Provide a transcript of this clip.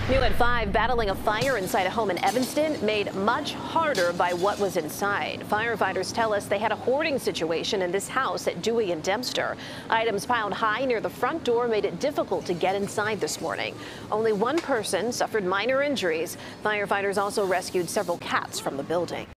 New at 5, battling a fire inside a home in Evanston made much harder by what was inside. Firefighters tell us they had a hoarding situation in this house at Dewey and Dempster. Items piled high near the front door made it difficult to get inside this morning. Only one person suffered minor injuries. Firefighters also rescued several cats from the building.